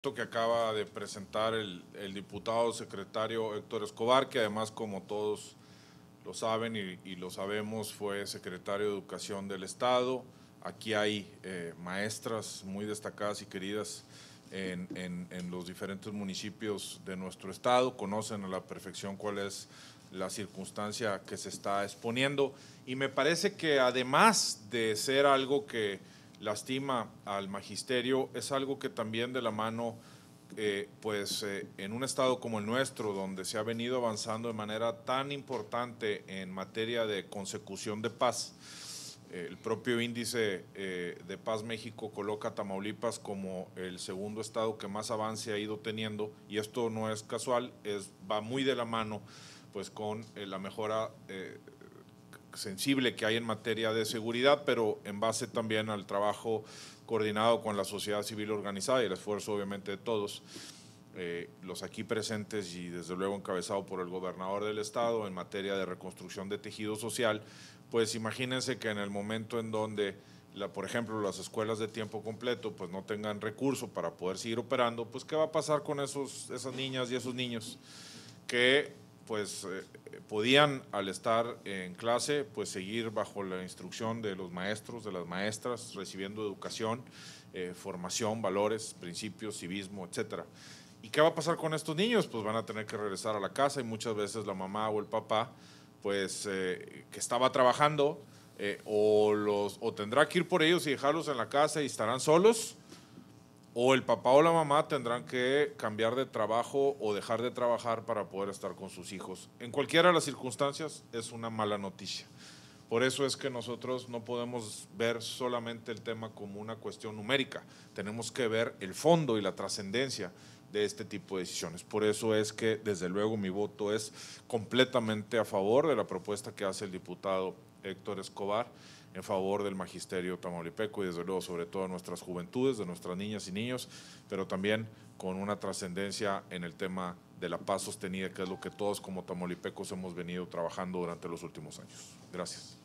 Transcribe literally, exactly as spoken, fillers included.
Que acaba de presentar el, el diputado secretario Héctor Escobar, que además, como todos lo saben y, y lo sabemos, fue secretario de Educación del Estado. Aquí hay eh, maestras muy destacadas y queridas en, en, en los diferentes municipios de nuestro estado, conocen a la perfección cuál es la circunstancia que se está exponiendo, y me parece que además de ser algo que lastima al magisterio, es algo que también de la mano, eh, pues eh, en un estado como el nuestro, donde se ha venido avanzando de manera tan importante en materia de consecución de paz, eh, el propio índice eh, de Paz México coloca a Tamaulipas como el segundo estado que más avance ha ido teniendo, y esto no es casual, es, va muy de la mano pues con eh, la mejora eh, sensible que hay en materia de seguridad, pero en base también al trabajo coordinado con la sociedad civil organizada y el esfuerzo obviamente de todos, eh, los aquí presentes y desde luego encabezado por el gobernador del estado en materia de reconstrucción de tejido social. Pues imagínense que en el momento en donde, la, por ejemplo, las escuelas de tiempo completo pues no tengan recursos para poder seguir operando, pues ¿qué va a pasar con esos, esas niñas y esos niños que pues eh, podían, al estar en clase, pues seguir bajo la instrucción de los maestros, de las maestras, recibiendo educación, eh, formación, valores, principios, civismo, etcétera? ¿Y qué va a pasar con estos niños? Pues van a tener que regresar a la casa, y muchas veces la mamá o el papá, pues eh, que estaba trabajando, eh, o, los, o tendrá que ir por ellos y dejarlos en la casa y estarán solos, o el papá o la mamá tendrán que cambiar de trabajo o dejar de trabajar para poder estar con sus hijos. En cualquiera de las circunstancias es una mala noticia. Por eso es que nosotros no podemos ver solamente el tema como una cuestión numérica, tenemos que ver el fondo y la trascendencia de este tipo de decisiones. Por eso es que desde luego mi voto es completamente a favor de la propuesta que hace el diputado Héctor Escobar, en favor del magisterio tamaulipeco y desde luego sobre todo de nuestras juventudes, de nuestras niñas y niños, pero también con una trascendencia en el tema de la paz sostenida, que es lo que todos como tamaulipecos hemos venido trabajando durante los últimos años. Gracias.